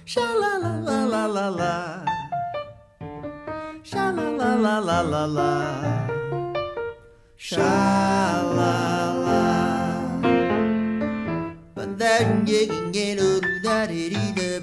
Sha la la la la la la. Sha la la la la la la. Sha la la. But that getting get up that it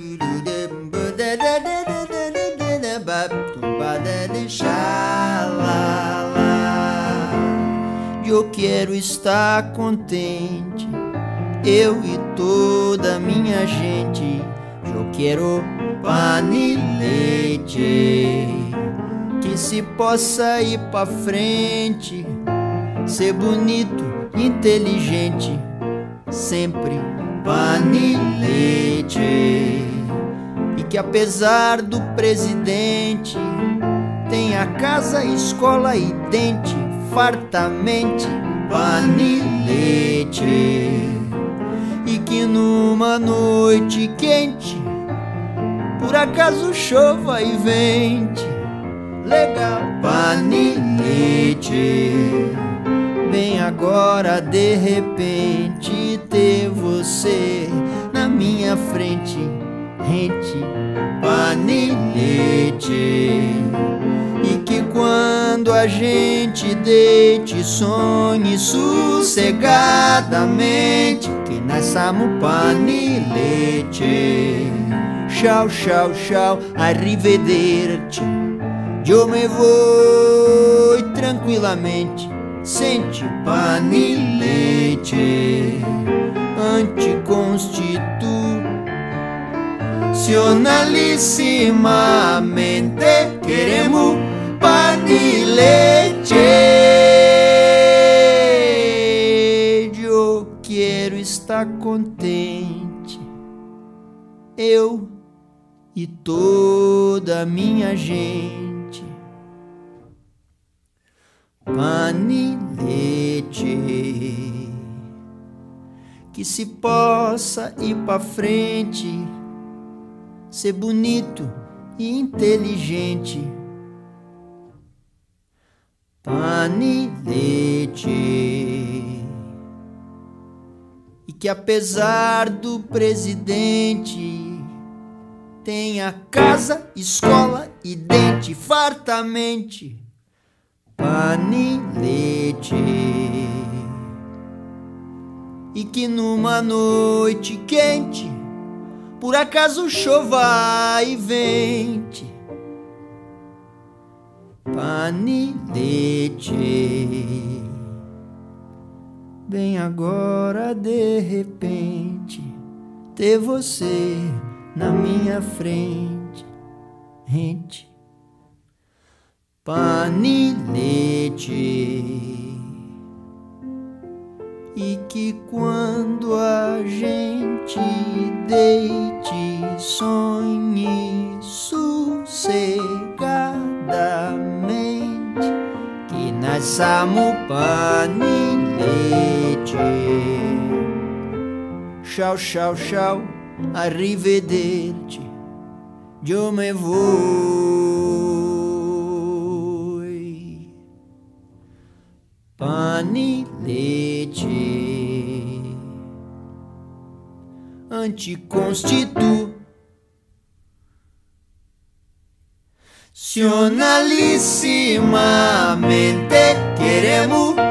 eu quero estar contente, eu e toda a minha gente. Eu quero pane e leite, que se possa ir pra frente, ser bonito, inteligente, sempre pane e leite. E que apesar do presidente tenha casa, escola e dente, fartamente pane e leite. E que numa noite quente por acaso chova e vente, legal, pane e leite. Bem agora de repente ter você na minha frente, rente, pane e leite. E que quando a gente deite sonhe sossegadamente, que nasçamos pane e leite. Ciao, ciao, ciao, arrivederci. Eu me vou tranquilamente, sente pane e leite. Anticonstitucionalissimamente queremos pane e leite. Eu quero estar contente, eu e toda a minha gente. Pane e leite, que se possa ir pra frente, ser bonito e inteligente. Pane e leite. E que apesar do presidente tenha casa, escola e dente, fartamente pane e leite. E que numa noite quente por acaso chova e vente, pane e leite. Bem agora de repente ter você na minha frente, rente, pane e leite. E que quando a gente deite sonhe sossegadamente, que nasçamos pane e leite. Ciao, ciao, ciao, arrivederci. Eu me vou pane e leite. Anticonstitucionalissimamente queremos